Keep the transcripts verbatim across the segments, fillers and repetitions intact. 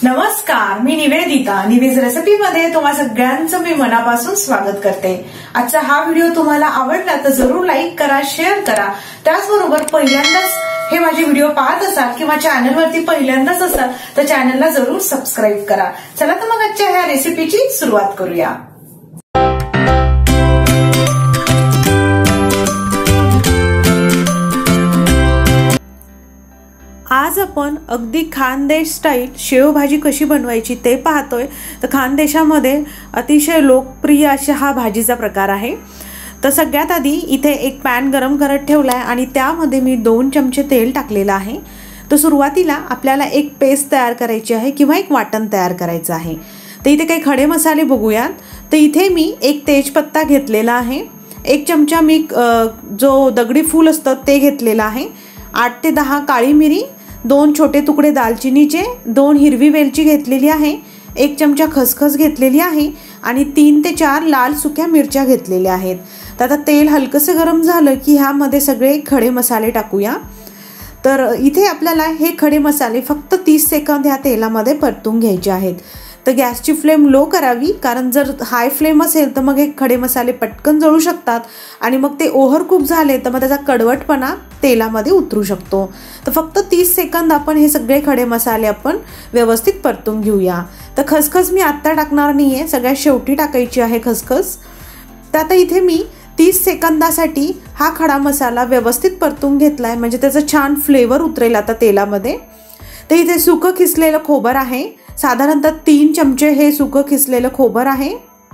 नमस्कार, मी निवेदिता. निवेज रेसिपी मध्ये तुम्हा सगळ्यांचं मी मनापासून स्वागत करते. आजचा हा व्हिडिओ तुम्हाला आवडला तर जरूर लाईक करा, शेअर करा. त्याचबरोबर पहिल्यांदाच हे माझे व्हिडिओ पाहत असाल किंवा चॅनलवरती पहिल्यांदाच असाल तर चॅनलला जरूर सबस्क्राईब करा. चला तर मग आजच्या ह्या रेसिपीची सुरुवात करूया. आज आपण अगदी खानदेश स्टाईल शेवभाजी कशी बनवायची ते पाहतोय. तर खानदेशामध्ये अतिशय लोकप्रिय अशा हा भाजीचा प्रकार आहे. तर सगळ्यात आधी इथे एक पॅन गरम करत ठेवलाय आणि त्यामध्ये मी दोन चमचे तेल टाकलेलं आहे. तर सुरुवातीला आपल्याला एक पेस्ट तयार करायची आहे किंवा एक वाटण तयार करायचं आहे. तर इथे काही खडे मसाले बघूयात. तर इथे मी एक तेजपत्ता घेतलेला आहे, एक चमचा मी जो दगडी फूल असतं ते घेतलेलं आहे, आठ ते दहा काळी मिरी, दोन छोटे तुकडे दालचिनीचे, दोन हिरवी वेलची घेतलेली आहे, एक चमचा खसखस घेतलेली आहे आणि तीन ते चार लाल सुक्या मिरच्या घेतलेल्या आहेत. तर आता तेल हलकंसं गरम झालं की ह्यामध्ये सगळे खडे मसाले टाकूया. तर इथे आपल्याला हे खडे मसाले फक्त तीस सेकंद ह्या तेलामध्ये परतून घ्यायचे आहेत. तर गॅसची फ्लेम लो करावी, कारण जर हाय फ्लेम असेल तर मग हे खडे मसाले पटकन जळू शकतात आणि मग ते ओव्हरकुक झाले तर मग त्याचा कडवटपणा तेलामध्ये उतरू शकतो. तर फक्त तीस सेकंद आपण हे सगळे खडे मसाले आपण व्यवस्थित परतून घेऊया. तर खसखस मी आत्ता टाकणार नाही आहे, सगळ्यात शेवटी टाकायची आहे खसखस. तर आता इथे मी तीस सेकंदासाठी हा खडा मसाला व्यवस्थित परतून घेतला आहे, म्हणजे त्याचं छान फ्लेवर उतरेल आता तेलामध्ये. तर इथे सुकं खिसलेलं खोबर आहे, साधारणतः तीन चमचे हे सुकं खिसलेलं खोबर आहे.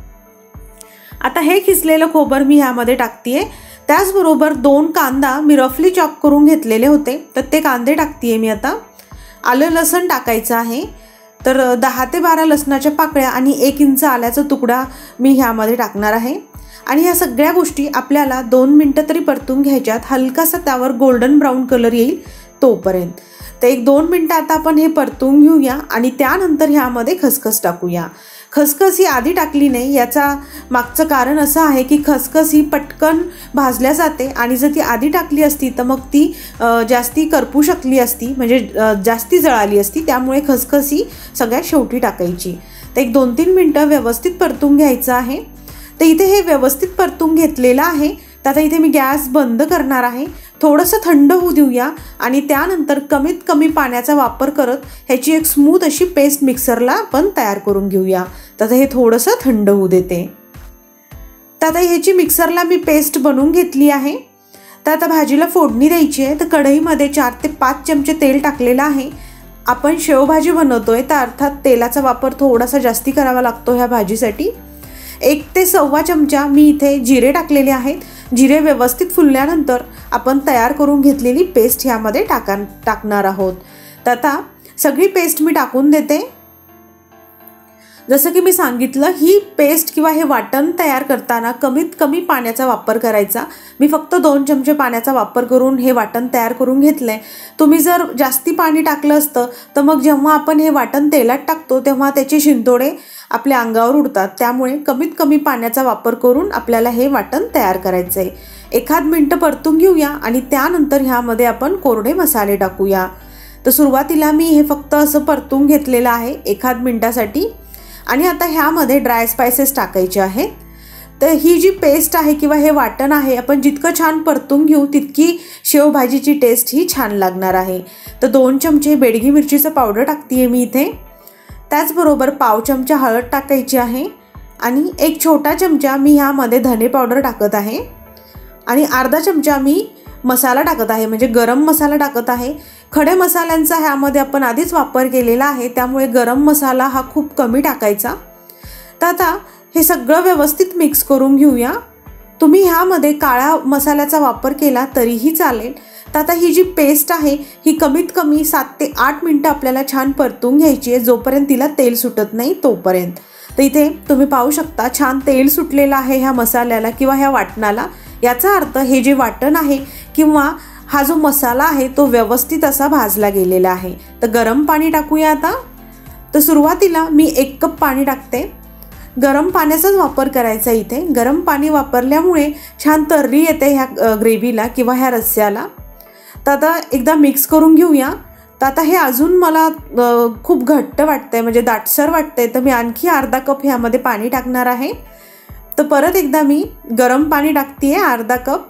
आता हे खिसलेलं खोबर मी ह्यामध्ये टाकतीये. त्याचबरोबर दोन कांदा मी रफली चॉप करून घेतलेले होते, तर ते कांदे टाकतीये मी आता. आलं लसण टाकायचं आहे. तर दहा ते बारा लसणाच्या पाकळ्या आणि एक इंच आल्याचा तुकडा मी ह्यामध्ये टाकणार आहे. आणि ह्या सगळ्या गोष्टी आपल्याला दोन मिनटं तरी परतून घ्यायच्यात, हलकासा त्यावर गोल्डन ब्राऊन कलर येईल तोपर्यंत. तर एक दोन मिनटं आता आपण हे परतून घेऊया आणि त्यानंतर ह्यामध्ये खसखस टाकूया. खसखस ही आधी टाकली नाही, याचा मागचं कारण असं आहे की खसखस ही पटकन भाजल्या जाते आणि जर ती आधी टाकली असती तर मग ती जास्ती करपू शकली असती, म्हणजे जास्ती जळाली असती. त्यामुळे खसखस ही सगळ्यात शेवटी टाकायची. तर एक दोन तीन मिनटं व्यवस्थित परतून घ्यायचं आहे. तर इथे हे व्यवस्थित परतून घेतलेलं आहे. तर आता इथे मी गॅस बंद करणार आहे, थोडंसं थंड होऊ देऊया आणि त्यानंतर कमीत कमी पाण्याचा वापर करत ह्याची एक स्मूथ अशी पेस्ट मिक्सरला आपण तयार करून घेऊया. तर आता हे थोडंसं थंड होऊ देते. तर आता ह्याची मिक्सरला मी पेस्ट बनवून घेतली आहे. तर आता भाजीला फोडणी द्यायची आहे. तर कढईमध्ये चार ते पाच चमचे तेल टाकलेलं आहे. आपण शेवभाजी बनवतोय तर अर्थात तेलाचा वापर थोडासा जास्ती करावा लागतो ह्या भाजीसाठी. एक ते सव्वा चमचा मी इथे जिरे टाकलेले आहेत. जिरे व्यवस्थित फुलल्यानंतर आपण तयार करून घेतलेली पेस्ट ह्यामध्ये टाका टाकणार आहोत. तर आता सगळी पेस्ट मी टाकून देते. जसं की मी सांगितलं, ही पेस्ट किंवा हे वाटण तयार करताना कमीत कमी पाण्याचा वापर करायचा. मी फक्त दोन चमचे पाण्याचा वापर करून हे वाटण तयार करून घेतलंय. तुम्ही जर जास्ती पाणी टाकलं असतं तर मग जेव्हा आपण हे वाटण तेलात टाकतो तेव्हा त्याचे शिंतोडे आपल्या अंगावर उडतात. त्यामुळे कमीत कमी पाण्याचा वापर करून आपल्याला हे वाटण तयार करायचं आहे. एखाद मिनटं परतून घेऊया आणि त्यानंतर ह्यामध्ये आपण कोरडे मसाले टाकूया. तर सुरुवातीला मी हे फक्त असं परतून घेतलेलं आहे एखाद मिनटासाठी. आणि आता ह्यामध्ये ड्राय स्पायसेस टाकायचे आहेत. तर ही जी पेस्ट आहे किंवा हे वाटण आहे आपण जितकं छान परतून घेऊ तितकी शेवभाजीची टेस्ट ही छान लागणार आहे. तर दोन चमचे बेडगी मिरचीचं पावडर टाकतीये मी इथे. त्याचबरोबर पाव चमचा हळद टाकायची आहे आणि एक छोटा चमचा मी ह्यामध्ये धने पावडर टाकत आहे आणि अर्धा चमचा मी मसाला टाकत आहे, म्हणजे गरम मसाला टाकत आहे. खडे मसाल्यांचा ह्यामध्ये आपण आधीच वापर केलेला आहे, त्यामुळे गरम मसाला हा खूप कमी टाकायचा. तर आता हे सगळं व्यवस्थित मिक्स करून घेऊया. तुम्ही ह्यामध्ये काळा मसाल्याचा वापर केला तरीही चालेल. तर आता ही जी पेस्ट आहे ही कमीत कमी सात ते आठ मिनटं आपल्याला छान परतून घ्यायची आहे, जोपर्यंत तिला तेल सुटत नाही तोपर्यंत. तर इथे तुम्ही पाहू शकता छान तेल सुटलेलं आहे ह्या मसाल्याला किंवा ह्या वाटणाला. याचा अर्थ हे जे वाटण आहे किंवा हा जो मसाला आहे तो व्यवस्थित असा भाजला गेलेला आहे. तर गरम पाणी टाकूया आता. तर सुरुवातीला मी एक कप पाणी टाकते. गरम पाण्याचाच वापर करायचा इथे. गरम पाणी वापरल्यामुळे छान तर्री येते ह्या ग्रेव्हीला किंवा ह्या रस्स्याला. तर आता एकदा मिक्स करून घेऊया. तर आता हे अजून मला खूप घट्ट वाटतंय, म्हणजे दाटसर वाटतंय, तर मी आणखी अर्धा कप ह्यामध्ये पाणी टाकणार आहे. तर परत एकदा मी गरम पाणी टाकते आहे अर्धा कप.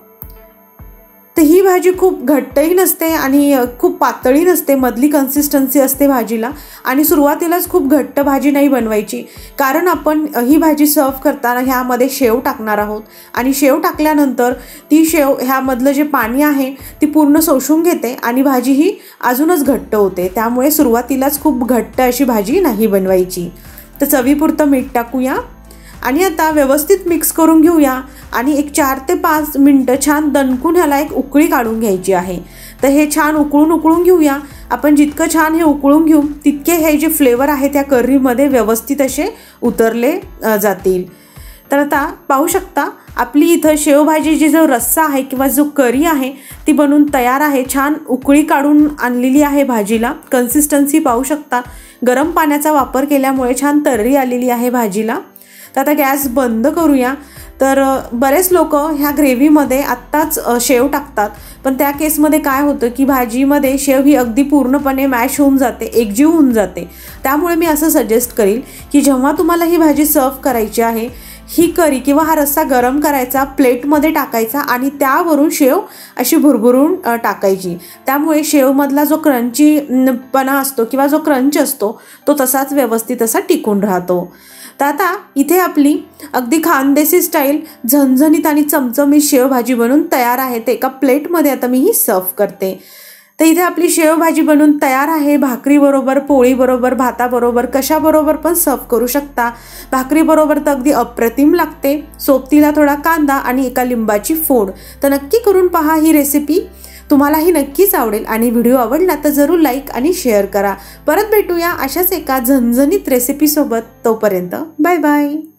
तर ही भाजी खूप घट्टही नसते आणि खूप पातळी नसते, मधली कन्सिस्टन्सी असते भाजीला. आणि सुरुवातीलाच खूप घट्ट भाजी नाही बनवायची, कारण आपण ही भाजी सर्व करताना ह्यामध्ये शेव टाकणार आहोत आणि शेव टाकल्यानंतर ती शेव ह्यामधलं जे पाणी आहे ती पूर्ण शोषून घेते आणि भाजी ही अजूनच घट्ट होते. त्यामुळे सुरुवातीलाच खूप घट्ट अशी भाजी नाही बनवायची. तर चवीपुरतं मीठ टाकूया आणि आता व्यवस्थित मिक्स करून घेऊया आणि एक चार ते पाच मिनटं छान दणकून ह्याला एक उकळी काढून घ्यायची आहे. तर हे छान उकळून उकळून घेऊया. आपण जितकं छान हे उकळून घेऊ तितके हे जे फ्लेवर आहे त्या करीमध्ये व्यवस्थित असे उतरले जातील. तर आता पाहू शकता आपली इथं शेवभाजीची जो रस्सा आहे किंवा जो करी आहे ती बनवून तयार आहे. छान उकळी काढून आणलेली आहे भाजीला. कन्सिस्टन्सी पाहू शकता. गरम पाण्याचा वापर केल्यामुळे छान तर्री आलेली आहे भाजीला. तर आता गॅस बंद करूया. तर बरेच लोक ह्या ग्रेव्हीमध्ये आत्ताच शेव टाकतात, पण त्या केसमध्ये काय होतं की भाजीमध्ये शेव ही अगदी पूर्णपणे मॅश होऊन जाते, एकजीव होऊन जाते. त्यामुळे मी असं सजेस्ट करील की जेव्हा तुम्हाला ही भाजी सर्व करायची आहे, ही करी किंवा हा रस्सा गरम करायचा, प्लेटमध्ये टाकायचा आणि त्यावरून शेव अशी भुरभुरून टाकायची. त्यामुळे शेवमधला जो क्रंची पणा असतो किंवा जो क्रंच असतो तो तसाच व्यवस्थित असा टिकून राहतो. तर आता इथे आपली अगदी खानदेशी स्टाईल झणझणीत आणि चमचमीत शेवभाजी बनून तयार आहे. ते एका प्लेटमध्ये आता मी ही सर्व करते. तर इथे आपली शेवभाजी बनून तयार आहे. भाकरीबरोबर, पोळीबरोबर, भाताबरोबर, कशाबरोबर पण सर्व करू शकता. भाकरीबरोबर तर अगदी अप्रतिम लागते. सोबतीला थोडा कांदा आणि एका लिंबाची फोड. तर नक्की करून पहा ही रेसिपी, तुम्हालाही नक्कीच आवडेल. आणि व्हिडिओ आवडला तर जरूर लाईक आणि शेअर करा. परत भेटूया अशाच एका झणझणीत रेसिपीसोबत. तोपर्यंत बाय बाय.